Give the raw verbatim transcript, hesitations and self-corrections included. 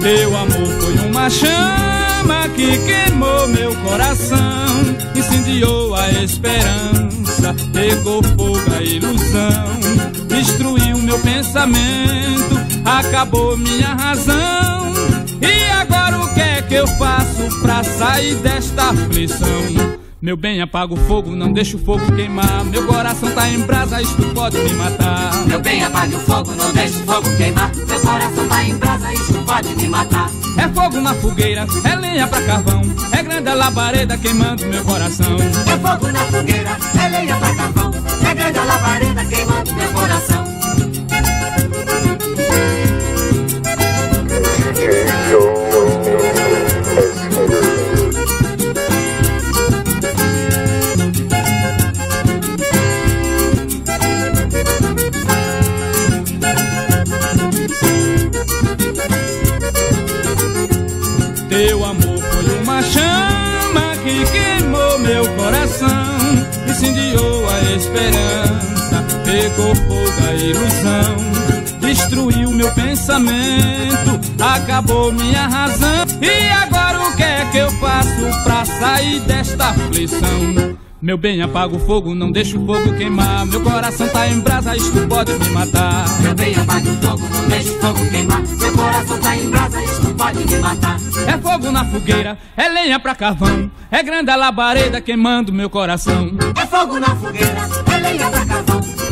Teu amor foi uma chama que queimou meu coração, incendiou a esperança, pegou fogo a ilusão, destruiu meu pensamento, acabou minha razão. E agora o que é que eu faço pra sair desta aflição? Meu bem, apaga o fogo, não deixa o fogo queimar. Meu coração tá em brasa, isto pode me matar. Meu bem, apaga o fogo, não deixa o fogo queimar. Meu coração tá em brasa, isto pode me matar. É fogo na fogueira, é lenha pra carvão, é grande a labareda queimando meu coração. É fogo na fogueira, é lenha pra carvão, é grande a labareda queimando meu coração. Teu amor foi uma chama que queimou meu coração, incendiou a esperança, pegou fogo a ilusão, destruiu meu pensamento, acabou minha razão. E agora o que é que eu faço pra sair desta aflição? Meu bem, apaga o fogo, não deixa o fogo queimar. Meu coração tá em brasa, isto pode me matar. Meu bem, apaga o fogo, não deixa o fogo queimar. Meu coração tá em brasa, isto pode me matar. É fogo na fogueira, é lenha pra carvão, é grande a labareda queimando meu coração. É fogo na fogueira, é lenha pra carvão,